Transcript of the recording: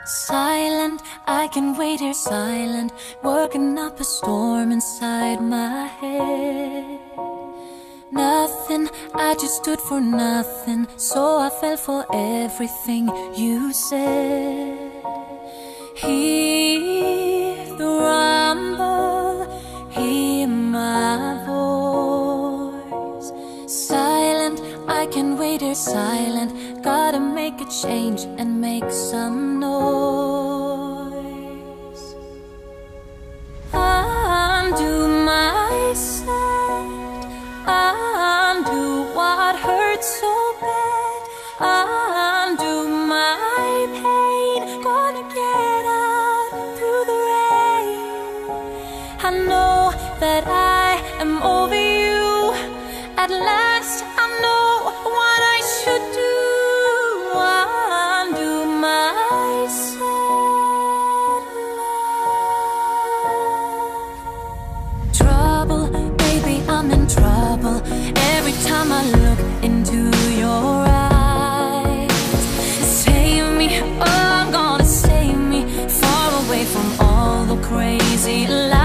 Silent, I can wait here silent, working up a storm inside my head. Nothing, I just stood for nothing, so I fell for everything you said. Hear the rumble, hear my voice. Silent, I can wait here silent, gotta make a change and make some noise. Undo my set, undo what hurts so bad, undo my pain, gonna get out through the rain. I know that I am over you, at last I know what I should do. Undo my sad love. Trouble, baby, I'm in trouble every time I look into your eyes. Save me, oh, I'm gonna save me, far away from all the crazy lies.